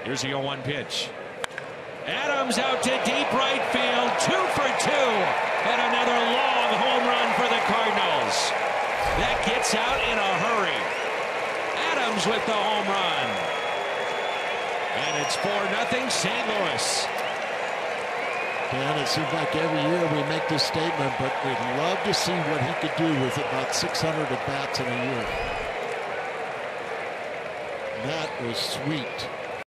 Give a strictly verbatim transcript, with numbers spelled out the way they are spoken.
Here's the oh one pitch. Adams out to deep right field. Two for two. And another long home run for the Cardinals. That gets out in a hurry. Adams with the home run. And it's four nothing Saint Louis. And it seems like every year we make this statement, but we'd love to see what he could do with about six hundred at bats in a year. That was sweet.